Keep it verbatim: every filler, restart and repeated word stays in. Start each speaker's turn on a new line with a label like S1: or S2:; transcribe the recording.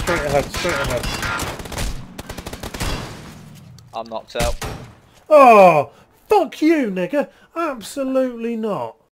S1: straight ahead, straight ahead.
S2: I'm knocked out.
S1: Oh, fuck you, nigger. Absolutely not.